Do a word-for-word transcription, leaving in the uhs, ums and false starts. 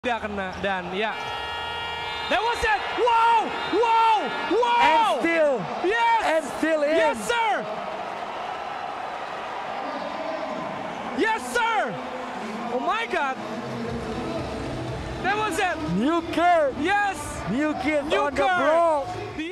Tidak kena dan ya. That was it. Wow, wow, wow. And still, yes, and still in. Yes, sir. Yes, sir. Oh my God. That was it. Newkirk. Yes. Newkirk on the Newkirk. block. The